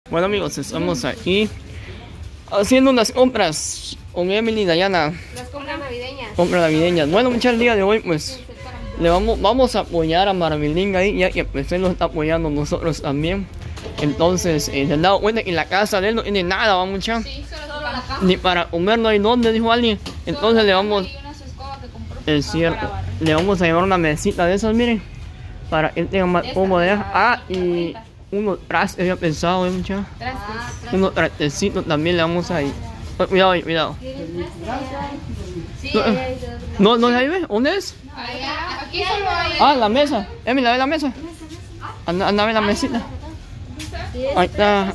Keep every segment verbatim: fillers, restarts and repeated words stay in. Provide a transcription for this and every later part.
Bueno amigos, estamos aquí haciendo unas compras con Emily y Dayana. Las compras navideñas. Compras navideñas. Bueno muchachos, el día de hoy pues le vamos, vamos a apoyar a Marvelinga ahí, ya que pues él nos está apoyando nosotros también. Entonces eh, se han dado cuenta que en la casa de él no tiene nada, va muchachos. Sí, solo la cama. Ni para comer no hay dónde, dijo alguien. Entonces le vamos, es cierto, le vamos a llevar una mesita de esas, miren, para que él tenga más cómodo. Ah, y unos trastes, había pensado, ¿eh, muchachos? Unos trastecitos también le vamos a ir. Cuidado ahí, cuidado. No, no, ahí ve, ¿dónde es? Aquí solo hay. Ah, la mesa. Emi, la ve la mesa. Anda, anda a ver la mesita. Ahí está.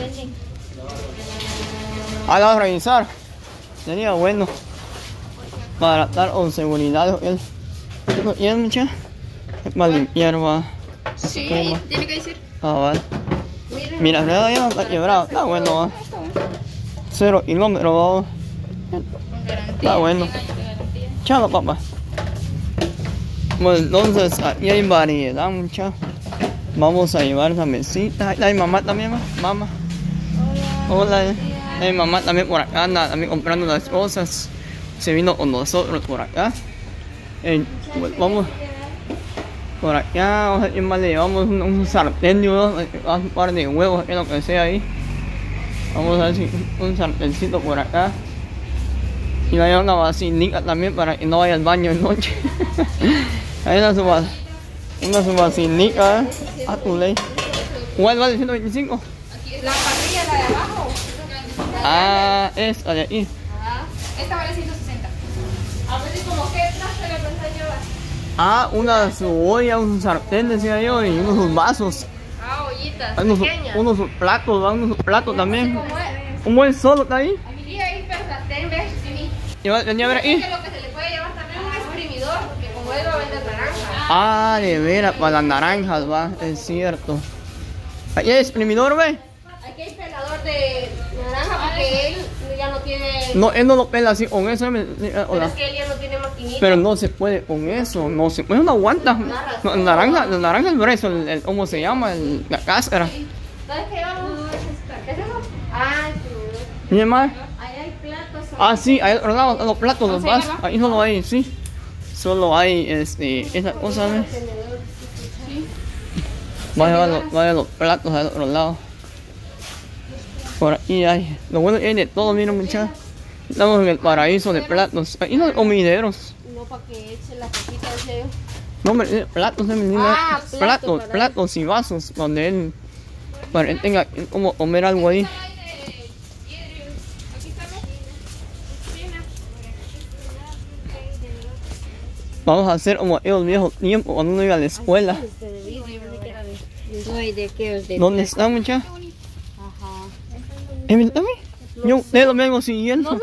Ah, la vas a revisar. Sería bueno para estar con seguridad. Él no tiene mucha. Es para limpiar, va. Sí, tiene que decir. Ah, vale. Mira, ya no está quebrado. Está bueno, va. Cero kilómetros, va. Está bueno. Chao, papá. Bueno, entonces aquí hay variedad, muchachos. Vamos a llevar esa mesita. Ahí hay mamá también, ¿va? Mamá. Hola. Hay mamá también por acá, anda también comprando las cosas. Se vino con nosotros por acá. Eh, pues vamos por acá, vamos a ver más le llevamos un, un sartén, ¿no? Un par de huevos, que lo que sea ahí. Vamos a ver si un sartencito por acá. Y va a llevar una vacinica también para que no vaya al baño de noche. Ahí una su, una su vacinica, ¿eh? A tu ley. ¿Cuál vale ciento veinticinco? La parrilla, la de abajo. Ah, es la de aquí. Ajá. Esta vale ciento sesenta. A ver si como que traje le pensé llevar. Ah, una su olla, un sartén decía yo, y unos sus vasos. Ah, ollitas Unos, pequeñas. unos sus platos, ¿va? Unos sus platos también. ¿Cómo es? ¿Cómo es solo está ahí? Aquí hay sartén, ¿ves? Lleva- Venía a ver Es aquí. que lo que se le puede llevar también es un exprimidor, porque como él va a vender naranja. Ah, de veras, para las naranjas, va, es cierto. Ahí hay exprimidor, ve. Aquí hay pelador de naranja porque él ya no tiene. No, él no lo pela así con eso. me- Pero hola. es que él ya no tiene maquinita. Pero no se puede con eso, no se puede, no aguanta. No, naranja, la naranja es grueso, el, el- ¿cómo se llama? El- la cáscara. ¿Sabes qué llevamos? ¿Qué es eso? Ah, sí. Mira más. Ahí hay platos. Ah, sí, ahí al otro lado, los platos, los ¿Cómo se vasos. llama? Ahí solo hay, sí. Solo hay este, esa cosa, ¿ves? Va a llevar los, va a llevar los platos al otro lado. Por ahí hay. Lo bueno es que hay de todo, miren muchachos. Estamos en el paraíso de platos. Ahí no hay comideros. No, para que eche la copita de sello. No, hombre, eh, platos, eh, menina. Ah, plato, platos, para platos y vasos donde él, para él tenga como comer algo ahí. Vamos a hacer como aquellos viejos tiempos cuando uno iba a la escuela. ¿De qué? ¿De ¿Dónde está, muchachos? Ajá. Emily, también. Yo, ustedes lo vengo siguiendo.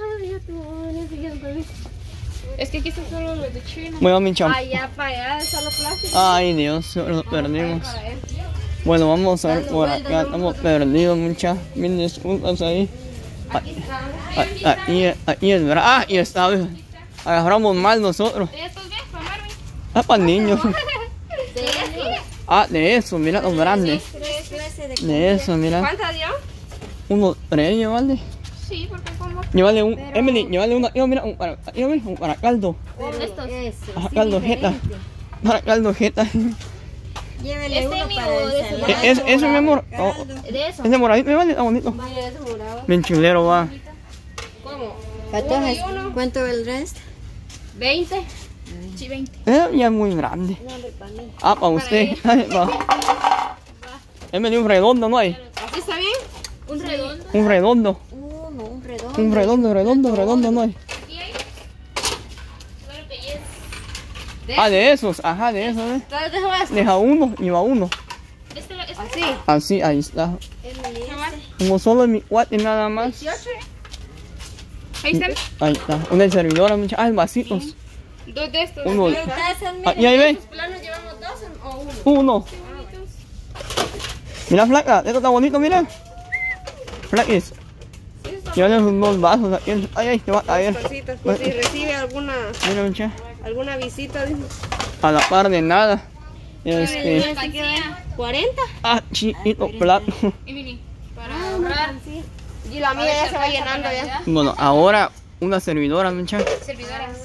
Es que aquí están solo los de China. Bueno, mi cham. Allá para allá, solo plástico. Ay, Dios, lo perdimos. Bueno, vamos a ver por acá. Estamos perdidos, muchachos. Mil disculpas ahí. Aquí están. Ahí, ahí, ahí es verdad. Ah, y está. Agarramos mal nosotros. ¿Estos ves, para Marvin? Ah, para niños. ¿De estos? Ah, de eso, mira los grandes. Tres clases de De eso, mira. ¿Cuántas dio? Unos tres, llévale. Sí, porque como. Llévale un. Emily, llévale una. Yo, mira, un para, llévale un para caldo. Estos. Para caldo jeta. Para caldo jeta. Llévele Este uno mío, para de ensalada. esos. Es, eso, mi amor. Oh, De eso. ese moradito, me vale, está bonito. Vaya, ese morado. Bien chulero, va. ¿Cómo? Catorce. Uno y uno. ¿Cuánto el resto? ¿veinte? Sí, veinte. Eh, ya es muy grande. Ah, para usted. Va. Emily, un redondo, ¿no hay? ¿Así está bien? Un redondo. Un redondo. Uno, un redondo. Un redondo, redondo, redondo, ¿no hay? ¿Y ahí? Claro que yes. ¿De Ah, de esos. Ajá, de esos, ¿eh? ¿Dónde te vas? Deja uno y va uno. Este, este. Así. Así, ahí está. Emily, este. Como solo en mi cuate nada más. dieciocho. Ahí están. Ahí está. Una servidora, mucha. Ah, vasitos. Dos de estos. Uno. Pero tazas, Ah, mira. y ahí ve. ¿Los planos llevamos dos o uno? Uno. Qué bonitos. Mira, flaca. Esto está bonito, mira. Flaquis. Llévale unos vasos aquí. Ay, ay, te va a caer. Cositas, por si recibe alguna Mira, mucha. alguna visita. Dijo. A la par de nada. Este. ¿Cuarenta? Ah, chiquito plato. Y mini. para ahorrar. Y la mía ya se va llenando ya. Bueno, ahora una servidora, muchachos. Servidoras.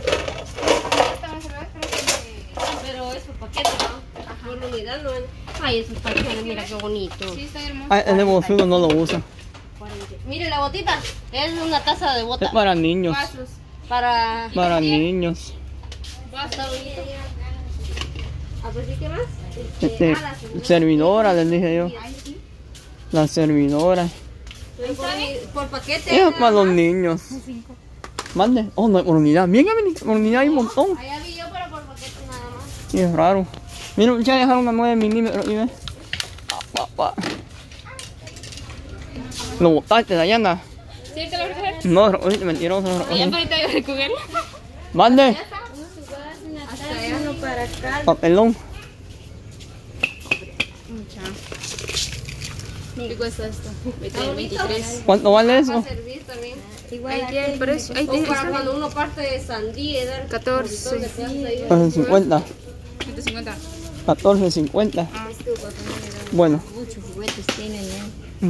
Pero esos paquetes, ¿no? Por unidad no. Ay, esos paquetes, mira qué bonito. Sí, está hermoso. Ah, el de Bosudo no lo usa. Mire la botita, es una taza de Es bota. para niños. Vasos. Para... Para niños. Está bonito. Ah, pues sí, ¿qué más? Este, ah, la servidora. servidora, les dije yo. La servidora. Por, por paquete. Es para los niños. Mande. Oh, no hay por unidad. Bien, por unidad hay un montón. Allá vi yo, pero por paquete nada más. Y es raro. Mira, ya dejaron una nueve milímetros. ¿Sí ves? Pa, pa, pa. Lo botaste, Dayana. ¿Sí te lo recoges? No, ahorita mentiroso. No, Ya ahorita voy a recogerlo. Mande. Hasta allá no para acá. Papelón. ¿Qué cuesta esto? veintitrés. ¿Cuánto vale Va a eso? servir también. Ahí tiene el precio. Ahí O tiene para cuando uno parte de sandía y dar catorce. de plata ahí. catorce cincuenta. ciento cincuenta. catorce cincuenta. Bueno. Muchos juguetes tienen ya.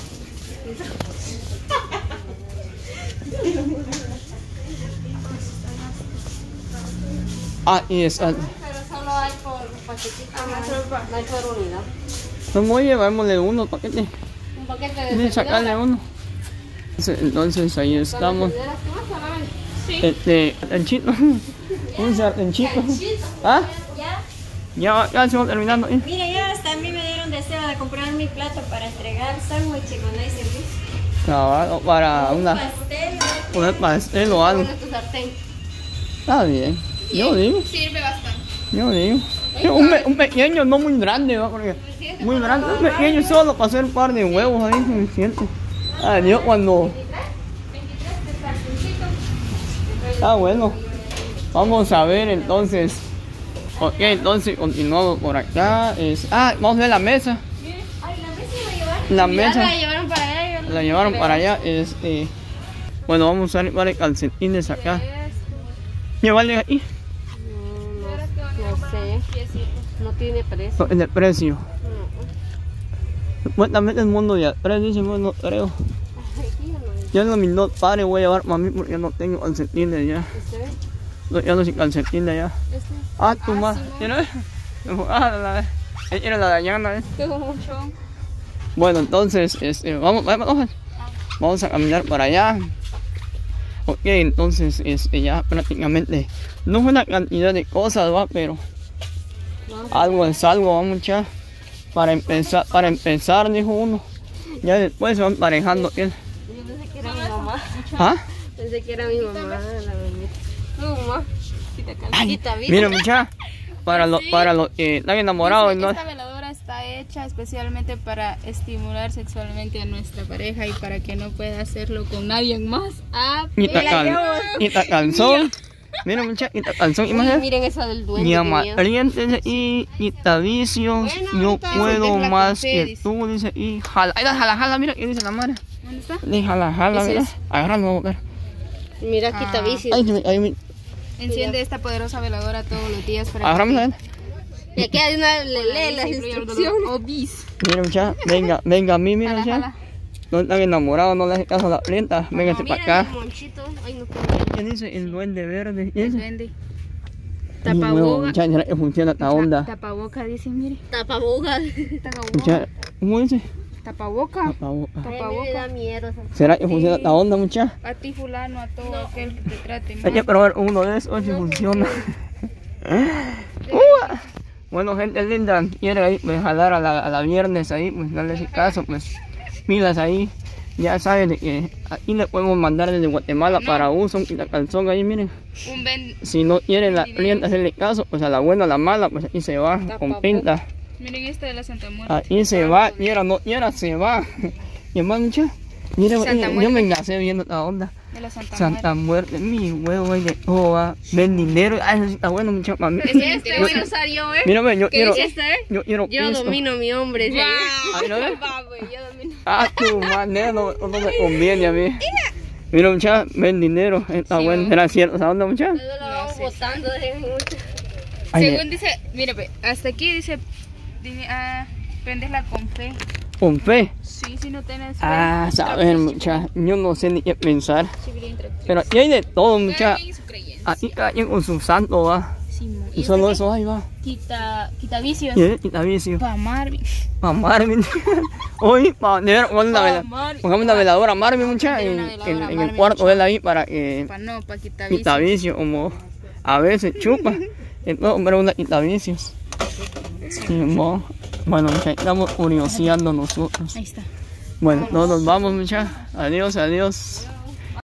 Ah, y es. Ah, Pero solo hay por paquetito, no hay por unidad. no voy a llevarle uno paquete. Un paquete de Voy a sacarle uno. Entonces, entonces ahí estamos. Sí. Este, el chito. Un sartencito. ¿Ah? ¿Ya? Ya, ya se va terminando. ¿Eh? Mire, ya hasta a mí me dieron deseo de comprar mi plato para entregar sándwich con hay servicio. Cabal, para una. Pastel, Poner pastel o algo. con tu sartén. Está bien. Yo digo. Sirve bastante. Yo digo. Yo, un, pe- un pequeño, no muy grande, ¿va? Porque muy grande, un pequeño solo para hacer un par de huevos ahí, suficiente. Ah, yo cuando. Ah, bueno. Vamos a ver entonces. Ok, entonces continuamos por acá. Es, ah, vamos a ver la mesa. La mesa. La llevaron para allá. La llevaron para allá. Este, bueno, vamos a usar varios calcetines acá. Llevarle ahí. No sé, no tiene precio. En el precio. Supuestamente el mundo ya tres dice, bueno, no creo. Yo no, mis dos padres voy a llevar para mí porque ya no tengo calcetines ya. No, ya no sin calcetines ya. Ah, tú más. ¿Tienes? Ah, la, era la Dayana, ¿eh? mucho. Bueno, entonces, este, vamos, vamos, vamos a caminar para allá. Ok, entonces, este, ya prácticamente, no es una cantidad de cosas, va, pero algo es algo, vamos ya. Para empezar, para empezar, dijo uno. Ya después se van parejando. ¿Qué? Yo pensé que era mi mamá. ¿Ah? Pensé que era mi mamá, la mamita. Tu mamá. Ay, mira, mucha, para los para los que están enamorados, ¿no? Esta veladora está hecha especialmente para estimular sexualmente a nuestra pareja y para que no pueda hacerlo con nadie más. Ah, Y ta cal- y ta calzón. Mira, mucha, y ta calzón. Uy, Imagínate. miren esa del duende. Mi que ama, miedo. dice y quita vicios, Bueno, yo entonces, puedo es la más café, que dice. tú, dice, y jala, ahí está, jala, jala, mira, ¿qué dice la madre? ¿dónde está? Dice, jala, jala, Ese mira, es. agárralo, a ver. Mira, quita Ah. vicio. Ahí, ahí, ahí, Enciende esta poderosa veladora todos los días para agárrame, a ver. Y aquí hay una, le lee las instrucciones. Obis. Mira, mucha, venga, venga a mí, mira, Jala, mucha. jala. No están enamorados, no le hace caso a la clienta, véngase para acá. Mira el monchito. Ay, no puedo. ¿Qué dice? El duende verde. ¿Qué El dice? duende. Ay, huevo, Tapaboca. mucha, ya que funciona esta onda. Tapaboca, dice, mire. Tapaboca. Tapaboca. Mucha, ¿cómo dice? Tapaboca. Tapaboca. A mí me Tapaboca. da miedo. esa- ¿Será que funciona esta onda, mucha? A ti fulano, a todo aquel que te trate Hay que mal. probar uno de esos, si funciona. Uh, bueno, gente linda, quiere ahí, pues, jalar a la, a la viernes ahí, pues darle ese caso, pues, pilas ahí. Ya saben de que aquí le podemos mandar desde Guatemala para uso un calzón ahí, miren. Un ven. Si no quiere la clienta hacerle caso, pues a la buena o a la mala, pues ahí se va, con pinta. Miren esta de la Santa Muerte. Ahí se va, quiera no quiera, se va. Y además, mucha, mira, Santa yo Muerte. me engasé viendo esta onda. De la Santa, Santa Muerte, mi huevo, ahí de todo va. Ven dinero, ay, eso sí está bueno, mucha para mí. Ese este voy a usar yo, ¿eh? Mírame, yo ¿Qué quiero, dice este? yo quiero Yo pisto. domino mi hombre. ¿sí? Ahí lo ves. Va, güey, yo domino. Ah, tu manera no, no me conviene a mí. Mira, mucha, ven dinero, está Sí, bueno. ¿no? ¿Era cierto esa onda, mucha? Luego lo vamos sé. botando de mucho. Ay, Según dice, mire, ve, hasta aquí dice, dice, ah, prenderla con fe. con fe. Sí, si no tenés fe. Ah, saber, mucha. Yo no sé ni qué pensar. Sí, bien tranquilo. Pero aquí hay de todo, mucha. Cada quien y su creencia. Aquí cada quien con su santo, va. Sí, mo. Y ¿Y solo este eso ahí va. qué? Quita, quita vicios. Y quita vicio. Pa' Marvin. Pa' Marvin. Hoy, pa' de ver, pongamos una Pa' vela- Marvin. pongamos una veladora a Marvin, mucha. Poner En, una veladora en- a en el Marvin, cuarto mucha. de él ahí para que Pa' no, pa' quitar quita vicios. vicio, como a veces chupa. Entonces, pero una quita vicios. Sí, mo. Bueno, mucha, estamos curioseando nosotros. Ahí está. Bueno, todos nos vamos, mucha. Adiós, adiós.